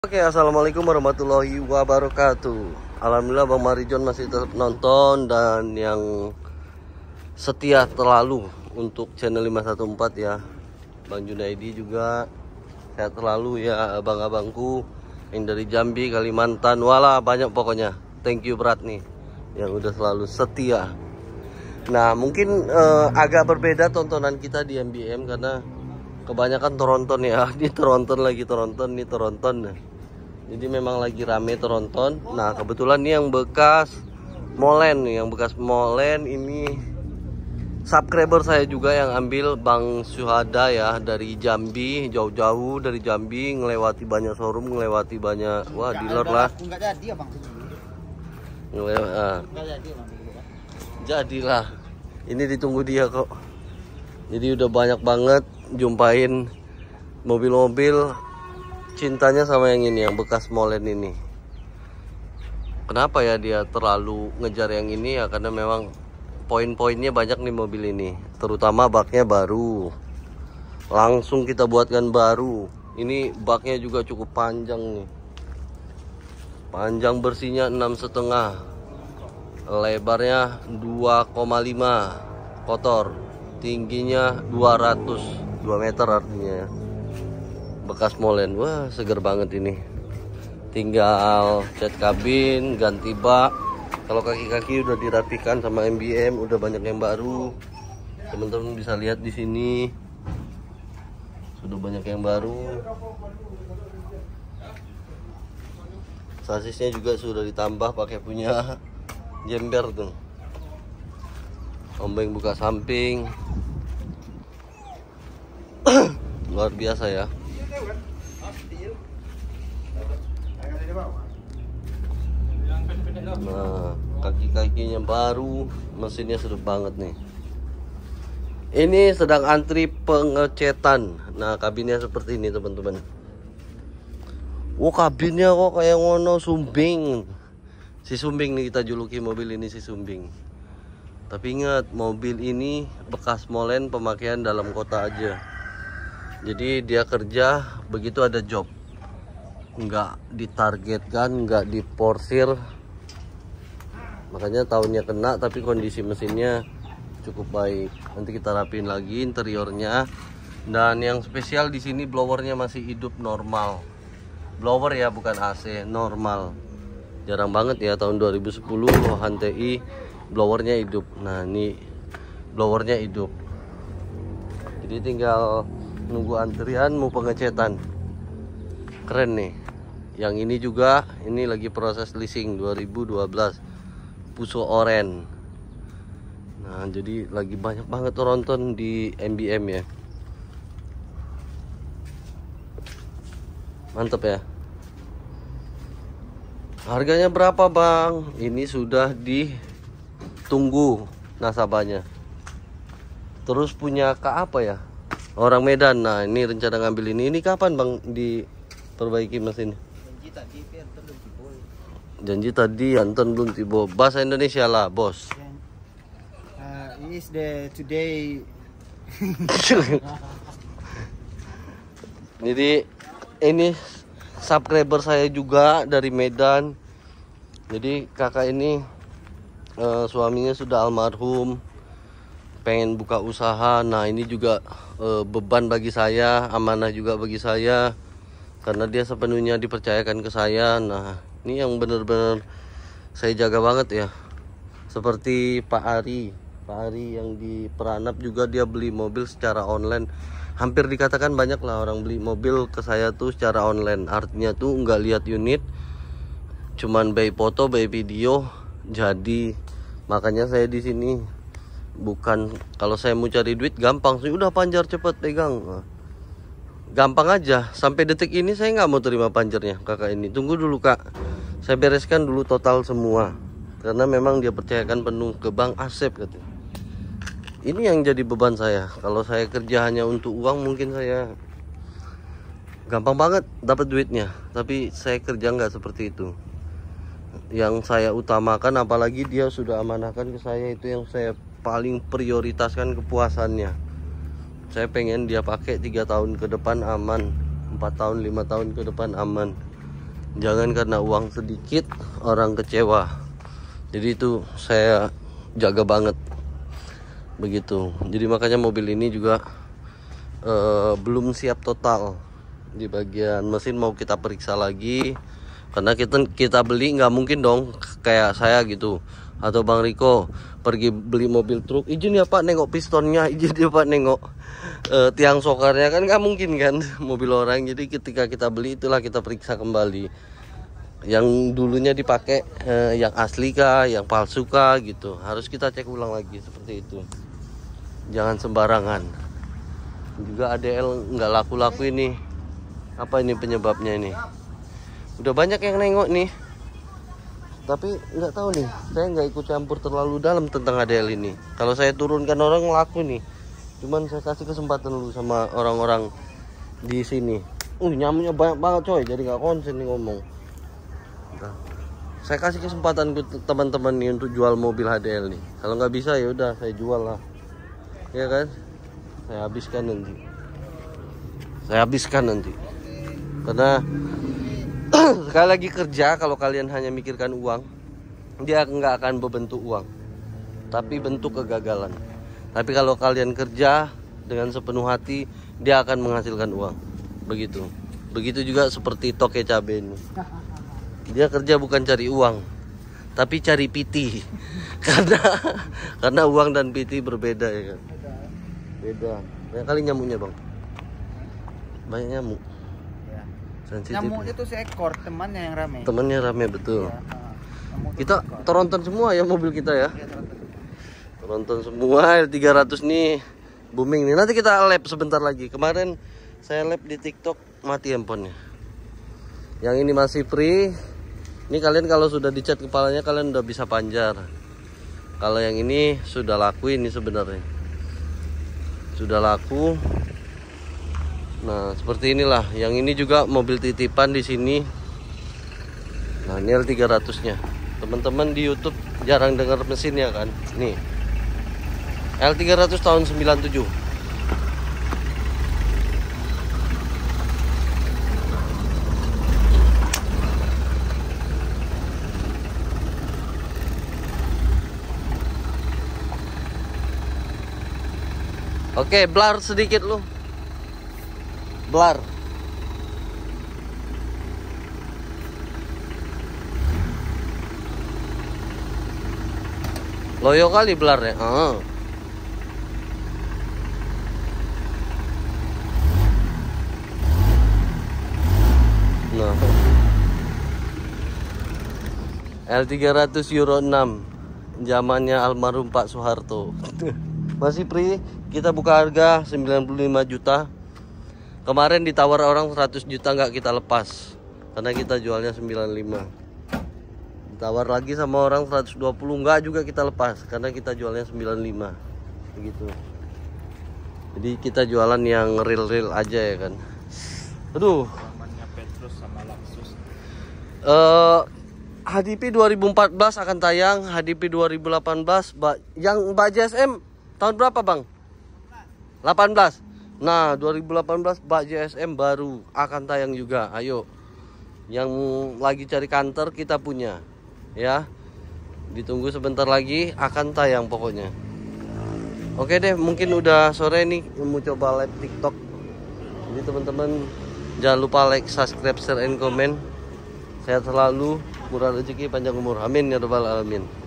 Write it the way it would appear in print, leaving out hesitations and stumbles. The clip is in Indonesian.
Oke, assalamualaikum warahmatullahi wabarakatuh. Alhamdulillah Bang Marijon masih tetap nonton dan yang setia terlalu untuk channel 514 ya. Bang Junaidi juga sehat terlalu ya, abang-abangku yang dari Jambi, Kalimantan, wala banyak pokoknya. Thank you berat nih yang udah selalu setia. Nah, mungkin agak berbeda tontonan kita di MBM karena kebanyakan Toronton ya. Ini Toronton lagi Toronton, ini Toronton. Jadi memang lagi rame Toronton. Nah, kebetulan nih yang bekas Molen, ini subscriber saya juga yang ambil Bang Syuhada ya, dari Jambi, jauh-jauh dari Jambi, ngelewati banyak showroom, ngelewati banyak dealer lah. Enggak jadi ya Bang. Enggak jadi Bang. Jadilah. Ini ditunggu dia kok. Jadi udah banyak banget jumpain mobil-mobil cintanya sama yang ini, yang bekas Molen ini. Kenapa ya dia terlalu ngejar yang ini ya? Karena memang poin-poinnya banyak nih mobil ini. Terutama baknya baru. Langsung kita buatkan baru. Ini baknya juga cukup panjang nih. Panjang bersihnya 6,5. Lebarnya 2,5. Kotor. Tingginya 2 meter artinya ya. Bekas Molen, wah seger banget ini. Tinggal cat kabin, ganti bak. Kalau kaki-kaki udah dirapikan sama MBM, udah banyak yang baru. Teman-teman bisa lihat di sini, sudah banyak yang baru. Sasisnya juga sudah ditambah pakai punya jember tuh. Ombeng buka samping. Luar biasa ya. Nah, kaki-kakinya baru, mesinnya sudah banget nih. Ini sedang antri pengecetan. Nah, kabinnya seperti ini teman-teman. Kabinnya kok kayak ngono Sumbing. Si Sumbing nih, kita juluki mobil ini si Sumbing. Tapi ingat, mobil ini bekas Molen, pemakaian dalam kota aja. Jadi dia kerja begitu ada job, nggak ditargetkan, nggak diporsir. Makanya tahunnya kena, tapi kondisi mesinnya cukup baik. Nanti kita rapiin lagi interiornya. Dan yang spesial di sini blowernya masih hidup normal. Blower ya, bukan AC, normal. Jarang banget ya tahun 2010 Rohan TI blowernya hidup. Nah, ini blowernya hidup. Jadi tinggal nunggu antrian mau pengecetan. Keren nih. Yang ini juga, ini lagi proses leasing 2012 Puso Oren. Nah, jadi lagi banyak banget Toronton di MBM ya. Mantap ya. Harganya berapa Bang? Ini sudah ditunggu nasabahnya. Terus punya apa ya? Orang Medan. Nah, ini rencana ngambil ini. Ini kapan Bang diperbaiki mesin? Janji tadi Anton belum tiba. Bahasa Indonesia lah, Bos. Is the today. Jadi ini subscriber saya juga dari Medan. Jadi kakak ini suaminya sudah almarhum, pengen buka usaha. Nah, ini juga beban bagi saya, amanah juga bagi saya, karena dia sepenuhnya dipercayakan ke saya. Nah, ini yang benar-benar saya jaga banget ya. Seperti Pak Ari yang di Peranap juga, dia beli mobil secara online. Hampir dikatakan banyak lah orang beli mobil ke saya tuh secara online. Artinya tuh nggak lihat unit, cuman by foto, by video. Jadi makanya saya di sini bukan, kalau saya mau cari duit gampang sih, udah panjar cepet pegang, gampang aja. Sampai detik ini saya nggak mau terima panjarnya kakak ini. Tunggu dulu kak, saya bereskan dulu total semua, karena memang dia percayakan penuh ke Bang Asep katanya. Ini yang jadi beban saya. Kalau saya kerja hanya untuk uang, mungkin saya gampang banget dapat duitnya. Tapi saya kerja nggak seperti itu. Yang saya utamakan, apalagi dia sudah amanahkan ke saya, itu yang saya paling prioritaskan, kepuasannya. Saya pengen dia pakai 3 tahun ke depan aman, 4 tahun 5 tahun ke depan aman. Jangan karena uang sedikit orang kecewa. Jadi itu saya jaga banget begitu. Jadi makanya mobil ini juga belum siap total. Di bagian mesin mau kita periksa lagi, karena kita beli nggak mungkin dong kayak saya gitu atau Bang Riko pergi beli mobil truk, izin ya Pak nengok pistonnya, izin ya Pak nengok tiang sokarnya, kan nggak mungkin kan mobil orang. Jadi ketika kita beli itulah kita periksa kembali yang dulunya dipakai, yang asli kah, yang palsu kah gitu, harus kita cek ulang lagi seperti itu. Jangan sembarangan. Juga ADL nggak laku-laku ini. Apa ini penyebabnya ini? Udah banyak yang nengok nih, tapi nggak tahu nih, saya nggak ikut campur terlalu dalam tentang ADL ini. Kalau saya turunkan orang laku nih, cuman saya kasih kesempatan dulu sama orang-orang di sini. Nyamuknya banyak banget coy, jadi nggak konsen nih ngomong. Nah, saya kasih kesempatan ke teman-teman nih untuk jual mobil ADL nih. Kalau nggak bisa ya udah saya jual lah, ya kan? Saya habiskan nanti. Karena sekali lagi kerja, kalau kalian hanya mikirkan uang, dia nggak akan berbentuk uang, tapi bentuk kegagalan. Tapi kalau kalian kerja dengan sepenuh hati, dia akan menghasilkan uang. Begitu juga seperti Toke Cabe ini. Dia kerja bukan cari uang, tapi cari piti. karena uang dan piti berbeda, ya kan? Beda. Banyak kali nyamuknya bang. Banyak nyamuk. Nyamuk itu seekor, temannya yang rame. Temannya rame betul. Ya, kita teronton semua ya mobil kita ya. Teronton semua. L300 nih booming nih. Nanti kita lap sebentar lagi. Kemarin saya lap di TikTok, mati handphonenya. Yang ini masih free. Ini kalian kalau sudah dicat kepalanya kalian udah bisa panjar. Kalau yang ini sudah laku ini sebenarnya. Sudah laku. Nah, seperti inilah. Yang ini juga mobil titipan di sini. Nah, ini L300-nya. Teman-teman di YouTube jarang dengar mesinnya kan? Nih. L300 tahun 97. Oke, blur sedikit lu. Blur. Loyo kali blur ya. Nah. L300 Euro 6. Zamannya almarhum Pak Soeharto. Masih free. Kita buka harga 95 juta. Kemarin ditawar orang 100 juta nggak kita lepas, karena kita jualnya 95. Ditawar lagi sama orang 120 nggak juga kita lepas, karena kita jualnya 95. Begitu. Jadi kita jualan yang real aja ya kan. Aduh. Petrus sama Lexus. HDP 2014 akan tayang, HDP 2018 yang Mbak JSM tahun berapa bang? 18. Nah 2018 Mbak JSM baru akan tayang juga. Ayo, yang lagi cari kantor kita punya ya, ditunggu sebentar lagi akan tayang pokoknya. Oke deh, mungkin udah sore nih mau coba live TikTok. Jadi teman-teman jangan lupa like, subscribe, share, and comment. Sehat selalu, murah rezeki, panjang umur, amin ya rabbal alamin.